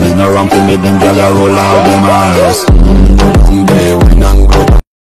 Coming around to me, them gyal a roll out them eyes.